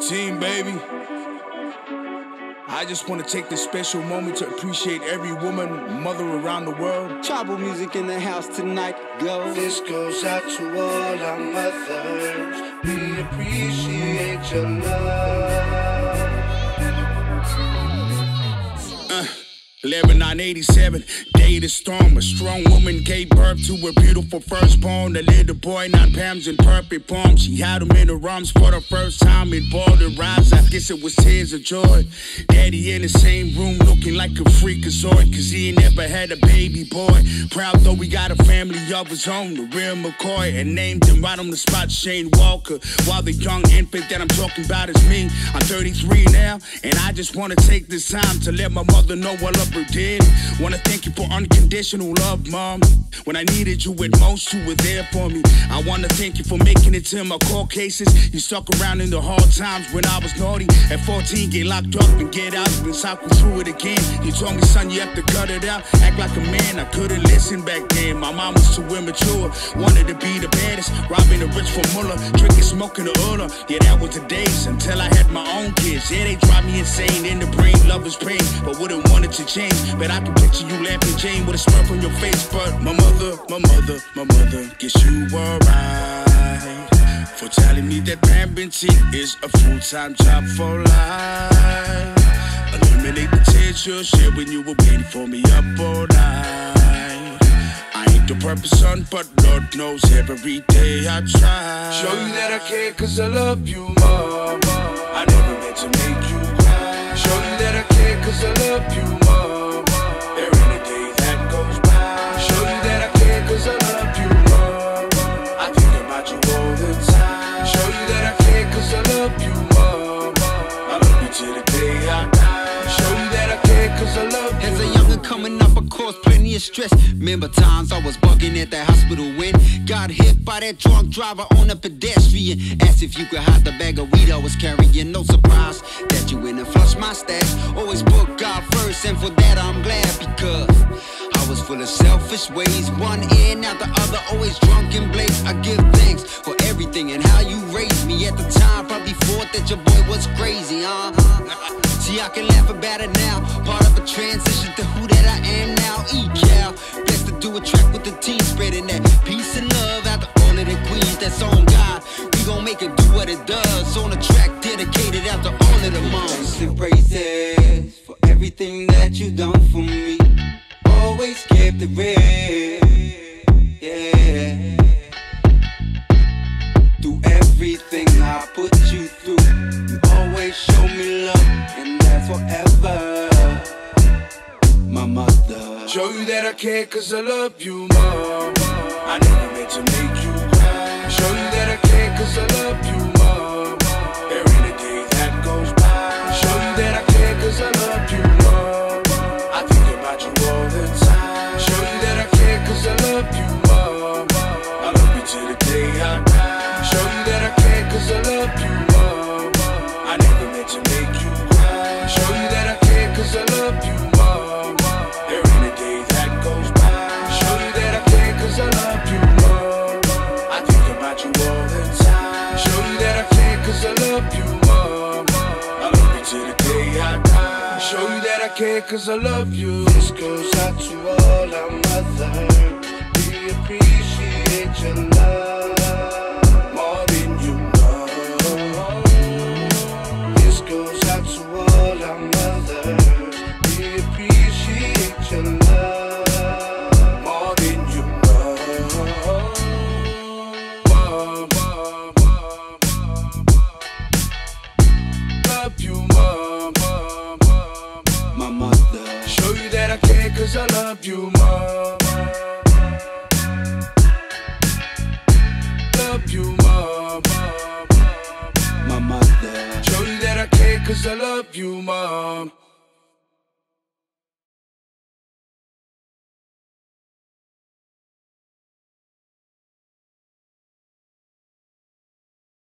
Team, baby. I just want to take this special moment to appreciate every woman, mother around the world. Tribal music in the house tonight, go. This goes out to all our mothers. We appreciate your love. 11/9/87, day of the storm. A strong woman gave birth to a beautiful firstborn. A little boy, 9 pounds in perfect form. She had him in her arms for the first time and bawled her eyes. I guess it was tears of joy. Daddy in the same room looking like a freakazoid, cause he ain't never had a baby boy. Proud though he got a family of his own, the real McCoy, and named him right on the spot Shane Walker. While the young infant that I'm talking about is me. I'm 33 now, and I just want to take this time to let my mother know I love her dearly. Wanna thank you for unconditional love, Mom. When I needed you at most, you were there for me. I wanna thank you for making it to my court cases. You stuck around in the hard times when I was naughty. At 14, get locked up and get out, and cycle through it again. You told me, son, you have to cut it out, act like a man. I couldn't listen back then. My mom was too immature, wanted to be the baddest, robbing the rich for Muller, drinking, smoking the Uller. Yeah, that was the days until I had my own kids. Yeah, they drive me insane in the brain, love is pain, but wouldn't want it to change. But I can picture you laughing, Jane, with a smirk on your face. But my mother, guess you were right for telling me that parenting is a full-time job for life. Eliminate the tears you'll shed when you were waiting for me up all night. I ain't the perfect son, but Lord knows every day I try. Show you that I care cause I love you, Mama. I never meant to make you cry. Show you that I care cause I love you, Mama. There ain't a day that goes by. Show you that I care cause I love you, Mama. I think about you all the time. Show you that I care cause I love you, Mama. I love you till the day I die. Show you that I care cause I love you. As a youngin' coming up, of course, plenty of stress. Remember times I was bugging at that hospital when got hit by that drunk driver on a pedestrian. Asked if you could hide the bag of weed I was carrying. No surprise that you went and flushed my stash. Always put God first, and for that I'm glad, because I was full of selfish ways. One in, out the other, always drunk and blazed. I give thanks for everything and how you raised me. At the time, probably thought that your boy was crazy, See, I can laugh about it now. Part of a transition to who that I am now. E-Cal, blessed to do a track with the team, spreading that peace and love out to all of the queens that's on God. We gon' make it do what it does. On a track dedicated out to all of the moms. Thanks and praises for everything that you done for me. Always kept it real, yeah. Through everything I put you through, you always show me love, and that's forever. My mother. Show you that I care cause I love you, Mama. I never meant to make you cry. Show you that I care cause I love you, Mama. There ain't a day that goes by. Show you that I care cause I love you, Mama. I think about you all the time. Show you that I care cause I love you, Mama. I love you till the day I die. Show you that I care cause I love you, Mama. I never meant to make you cry. Show you that I care cause I love you, Mama. There ain't a day that goes by. Show you that I care cause I love you, Mama. I think about you all the time. Show you that I care cause I love you, Mama. I love you till the day I die. Show you that I care cause I love you. This goes out to all our mothers. We appreciate your love more than you know. This goes out to all our mothers. We appreciate your love more than you know. Love you, Mama. My mother. Show you that I care cause I love you, Mama. Love you, Mama. My mother. Show you that I care cause I love you, Mom.